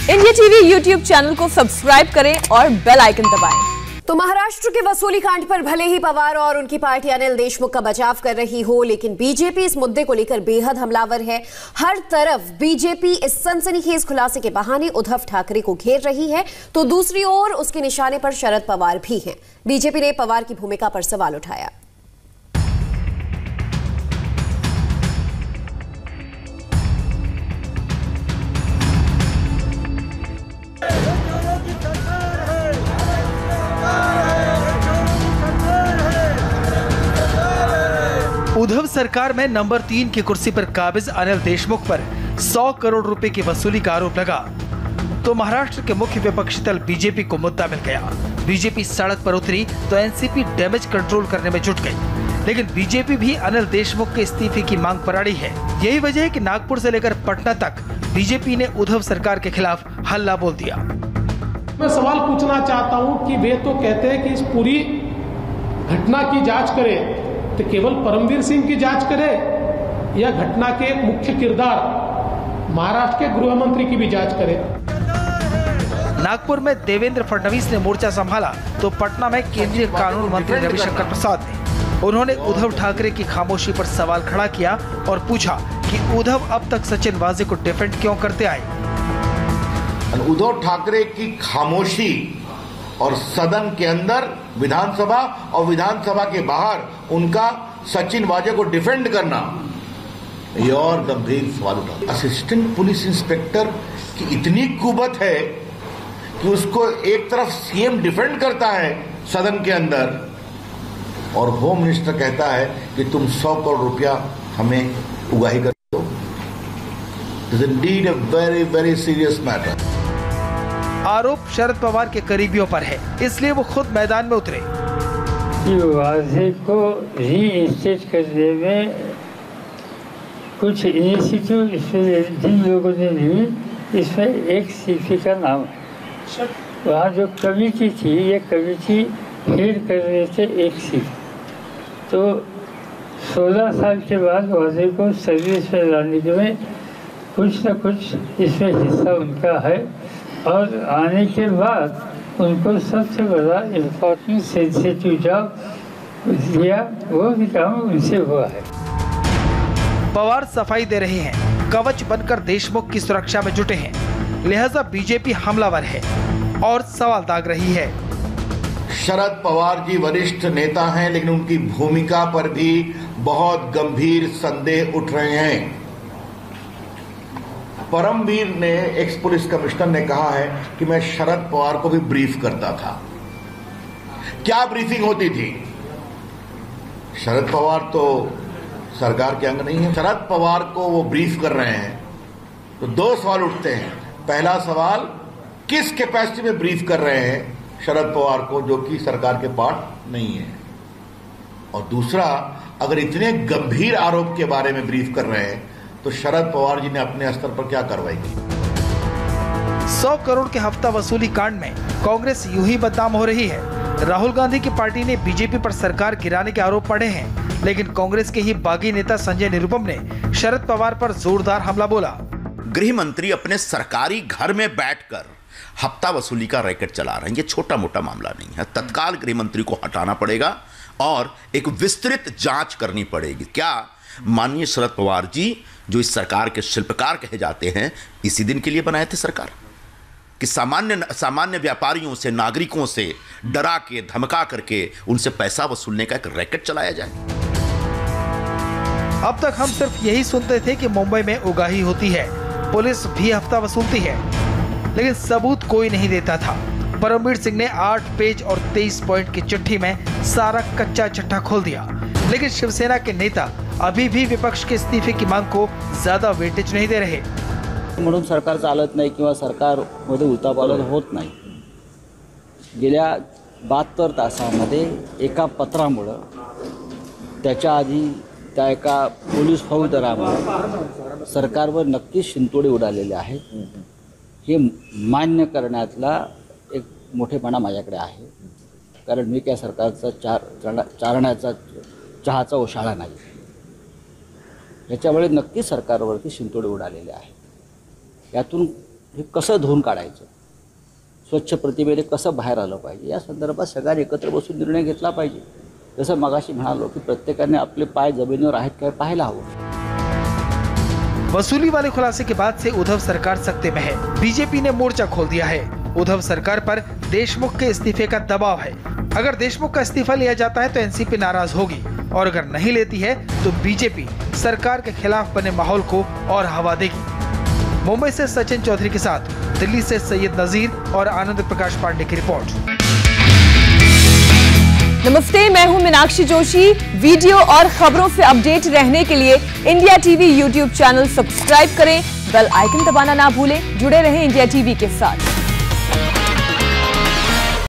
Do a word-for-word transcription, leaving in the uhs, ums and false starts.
India TV YouTube channel को subscribe करें और बेल आइकन दबाएं। तो महाराष्ट्र के वसूली कांड पर भले ही पवार और उनकी पार्टी अनिल देशमुख का बचाव कर रही हो, लेकिन बीजेपी इस मुद्दे को लेकर बेहद हमलावर है। हर तरफ बीजेपी इस सनसनीखेज खुलासे के बहाने उद्धव ठाकरे को घेर रही है, तो दूसरी ओर उसके निशाने पर शरद पवार भी हैं। बीजेपी ने पवार की भूमिका पर सवाल उठाया। उद्धव सरकार में नंबर तीन की कुर्सी पर काबिज अनिल देशमुख पर सौ करोड़ रुपए की वसूली का आरोप लगा तो महाराष्ट्र के मुख्य विपक्षी दल बीजेपी को मुद्दा मिल गया। बीजेपी सड़क पर उतरी तो एनसीपी डैमेज कंट्रोल करने में जुट गई, लेकिन बीजेपी भी अनिल देशमुख के इस्तीफे की मांग पर अड़ी है। यही वजह है कि नागपुर से लेकर पटना तक बीजेपी ने उद्धव सरकार के खिलाफ हल्ला बोल दिया। मैं सवाल पूछना चाहता हूँ कि वे तो कहते हैं कि इस पूरी घटना की जांच करें, तो केवल परमवीर सिंह की जांच करे या घटना के एक मुख्य किरदार महाराष्ट्र के गृह मंत्री की भी जांच करे। नागपुर में देवेंद्र फडणवीस ने मोर्चा संभाला तो पटना में केंद्रीय कानून मंत्री रविशंकर प्रसाद ने उन्होंने उद्धव ठाकरे की खामोशी पर सवाल खड़ा किया और पूछा कि उद्धव अब तक सचिन वाजे को डिफेंड क्यों करते आए। उद्धव ठाकरे की खामोशी और सदन के अंदर विधानसभा और विधानसभा के बाहर उनका सचिन वाजे को डिफेंड करना, ये और गंभीर सवाल उठा। असिस्टेंट पुलिस इंस्पेक्टर की इतनी कुबत है कि उसको एक तरफ सीएम डिफेंड करता है सदन के अंदर और होम मिनिस्टर कहता है कि तुम सौ करोड़ रुपया हमें उगाही कर दो। This is indeed a very very serious matter. आरोप शरद पवार के करीबियों पर है, इसलिए वो खुद मैदान में उतरे। वाजे को रीइंस्टेट करने में कुछ इनिशिएटिव इसमें जिन लोगों ने ली, इसमें एक सीपी का नाम है। वहाँ जो कमेटी थी, ये कमेटी हेड कर रहे थे एक सीट। तो सोलह साल के बाद वाजे को सर्विस में लाने में कुछ न कुछ इसमें हिस्सा उनका है और आने के बाद उनको सबसे बड़ा इम्पोर्टेंट सेंसिटिव जॉब दिया, वो भी काम उनसे हुआ है। पवार सफाई दे रहे हैं, कवच बनकर देशमुख की सुरक्षा में जुटे हैं, लिहाजा बीजेपी हमलावर है और सवाल दाग रही है। शरद पवार जी वरिष्ठ नेता हैं, लेकिन उनकी भूमिका पर भी बहुत गंभीर संदेह उठ रहे हैं। परमवीर ने, एक्स पुलिस कमिश्नर ने कहा है कि मैं शरद पवार को भी ब्रीफ करता था। क्या ब्रीफिंग होती थी? शरद पवार तो सरकार के अंग नहीं है। शरद पवार को वो ब्रीफ कर रहे हैं तो दो सवाल उठते हैं। पहला सवाल, किस कैपेसिटी में ब्रीफ कर रहे हैं शरद पवार को, जो कि सरकार के पार्ट नहीं है? और दूसरा, अगर इतने गंभीर आरोप के बारे में ब्रीफ कर रहे हैं तो शरद पवार जी ने अपने स्तर पर क्या कार्रवाई की? सौ करोड़ के हफ्ता वसूली कांड में कांग्रेस यूं ही बदनाम हो रही है। राहुल गांधी की पार्टी ने बीजेपी पर सरकार गिराने के आरोप पड़े हैं, लेकिन कांग्रेस के ही बागी नेता संजय निरुपम ने शरद पवार पर जोरदार हमला बोला। गृह मंत्री अपने सरकारी घर में बैठकर हफ्ता वसूली का रैकेट चला रहे हैं। ये छोटा मोटा मामला नहीं है। तत्काल गृह मंत्री को हटाना पड़ेगा और एक विस्तृत जांच करनी पड़ेगी। क्या माननीय शरद पवार जी, जो इस सरकार के शिल्पकार कहे जाते हैं, इसी दिन के लिए बनाए थे सरकार कि सामान्य सामान्य व्यापारियों से, नागरिकों से डरा के, धमका करके उनसे पैसा वसूलने का एक रैकेट चलाया जाए? अब तक हम सिर्फ यही सुनते थे कि मुंबई में उगाही होती है, पुलिस भी हफ्ता वसूलती है, लेकिन सबूत कोई नहीं देता था। परमवीर सिंह ने आठ पेज और तेईस पॉइंट की चिट्ठी में सारा कच्चा चिट्ठा खोल दिया, लेकिन शिवसेना के नेता अभी भी विपक्ष के इस्तीफे की मांग को ज्यादा वेटेज नहीं दे रहे। म्हणून सरकार चालत नाही किंवा सरकारमध्ये उतापालट होत नाही। गेल्या बहात्तर तासामध्ये एका पत्रामुळं, त्याच्या आधी त्या एका पोलीस फौजदारामुळे सरकारवर नक्कीच शिंतोडे उडालेले आहेत। हे मान्य करण्यातला एक मोठेपणा माझ्याकडे आहे, कारण मी त्या सरकारचा चार चारण्याचा चहाचा ओशाळा नाही। याच्यामुळे नक्की सरकारवरती शिंतोडे उडालेले आहे। यातून हे कसं धुवून काढायचं, स्वच्छ प्रतिमेने कसं बाहेर आलं पाहिजे, या संदर्भात सगळ्यांनी एकत्र बसून निर्णय घेतला पाहिजे. जसं मगाशी म्हणालो की प्रत्येकाने आपले पाय जमिनीवर आहेत काय पाहायला हवं. वसूली वाले खुलासे के बाद से उद्धव सरकार सत्ते में है. बीजेपी ने मोर्चा खोल दिया है. उद्धव सरकार पर देशमुख के इस्तीफे का दबाव है. अगर देशमुख का इस्तीफा लिया जाता है तो एनसीपी नाराज होगी और अगर नहीं लेती है तो बीजेपी सरकार के खिलाफ बने माहौल को और हवा देगी. मुंबई से सचिन चौधरी के साथ दिल्ली से सैयद नजीर और आनंद प्रकाश पांडे की रिपोर्ट. नमस्ते, मैं हूं मीनाक्षी जोशी. वीडियो और खबरों से अपडेट रहने के लिए India TV YouTube channel subscribe करें, बेल आइकन दबाना ना भूलें. जुड़े रहें इंडिया टीवी के साथ.